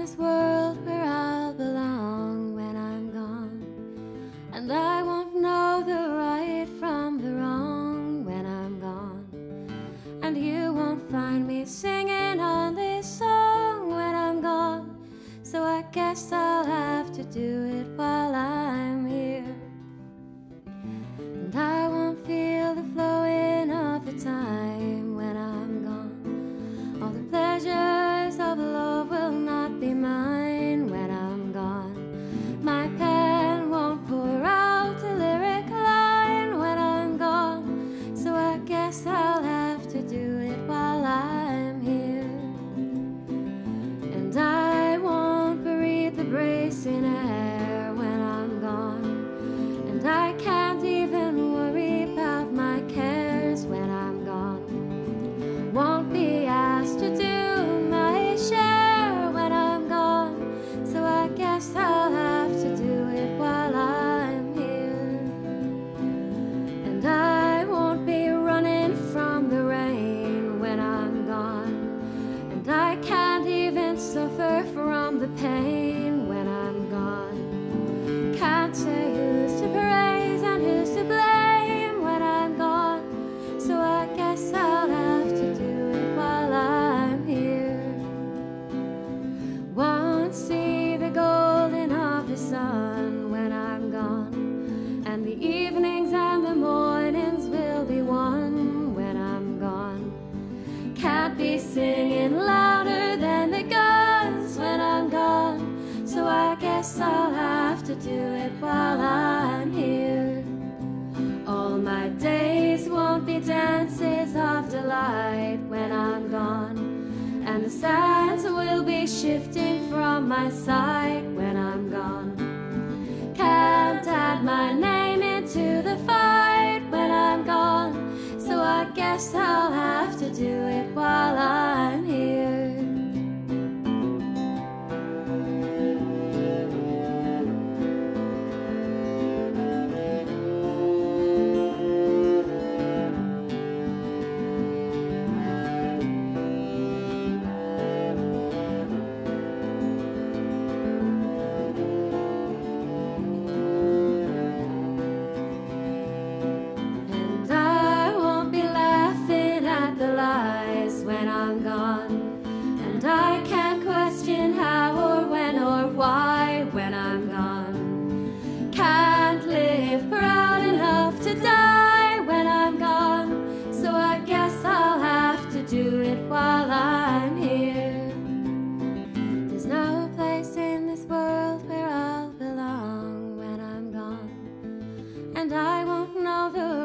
this world where I'll belong when I'm gone. And I won't know the right from the wrong when I'm gone. And you won't find me singing on this song when I'm gone. So I guess I'll have to do it while I'm here. And I won't feel the flowing of the time when I'm gone. All the pleasures of love will not be mine when I'm gone. My pen won't pour out a lyric line when I'm gone. So I guess I'll have to do it while I'm here. And I won't breathe the bracing air when I'm gone. And I can't even worry about my cares when I'm gone. Won't be asked to do my share when I'm gone. So I guess I'll have to do it while I'm here. And I won't be running from the rain when I'm gone. And I can't even suffer from the pain when I'm gone. Can't say who's to praise and who's to blame when I'm gone. So I guess I'll have to do it while I'm here. Won't see the golden of the sun when I'm gone. And the evenings and the mornings will be one when I'm gone. Can't be singing louder than the guns when I'm gone. So I guess I'll have to do it while I'm here. All my days won't be dances of delight when I'm gone. And the sands will be shifting from my sight when I'm gone. Can't add my name into the fight when I'm gone. So I guess I'll have to do it while I'm here. And I won't be laughing at the lies when I'm gone. And I can't question how or when or why when I'm gone. Can't live proud enough to die when I'm gone. So I guess I'll have to do it while I'm here. There's no place in this world where I'll belong when I'm gone. And I won't know the